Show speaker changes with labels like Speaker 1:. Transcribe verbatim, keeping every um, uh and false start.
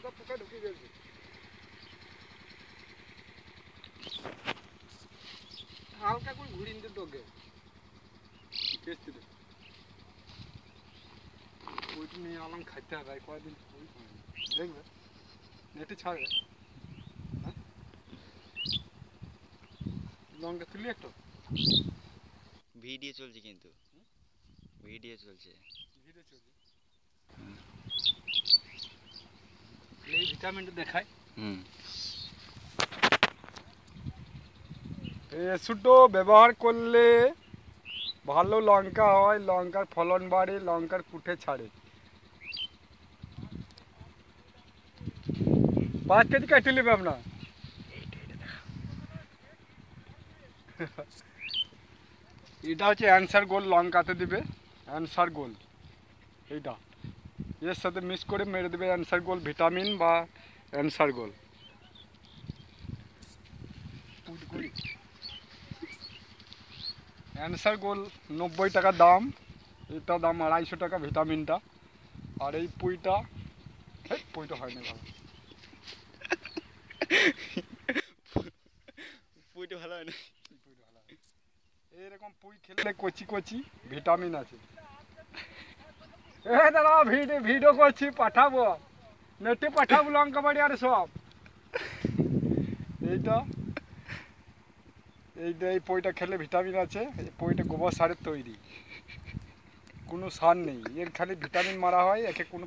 Speaker 1: সাদা পোকা ঢুকে গেছে। হালকা করে ঘুরিয়ে দিতে তোকে কেসতে দে। ওইটা নিয়ে আলাম খাইতে হবে কয়েকদিন দেখবে নেটে ছাড়বে। হ্যাঁ লঙ্কা তুলি একটু
Speaker 2: ভিডিও চলছে কিন্তু ভিডিও চলছে
Speaker 1: ভিডিও চলছে এই ভিটামিনটা দেখায়। হুম এই ওষুধটা ব্যবহার করলে ভালো লঙ্কা হয়, লঙ্কার ফলন বাড়ে, লঙ্কার কুঠে ছাড়ে। পাঁচ কেজি কেটে নেবে আপনার। এটা হচ্ছে অ্যান্সার গোল্ড লঙ্কাতে দিবে, অ্যান্সার গোল্ড এইটা এর সাথে মিক্স করে মেরে দেবে অ্যান্সার গোল্ড ভিটামিন বা অ্যান্সার গোল্ড। অ্যান্সার গোল্ড নব্বই টাকা দাম, এটা দাম আড়াইশো টাকা ভিটামিনটা। আর এই পুঁইটা পুঁইটা হয় না ভালো,
Speaker 2: পুইটা ভালো হয় না।
Speaker 1: পুঁইটা ভালো হয় এইরকম পুঁই খেলে কচি কচি ভিটামিন আছে। এ দাদা ভিডিও ভিডিও করছি পাঠাবো নেটে পাঠাবো লঙ্কা বাড়ি আর সব। এইটা এইটা এই পইটা খেলে ভিটামিন আছে, এই পইটা গোবর সারের তৈরি, কোনো সার নেই, এর খালি ভিটামিন মারা হয়, একে কোনো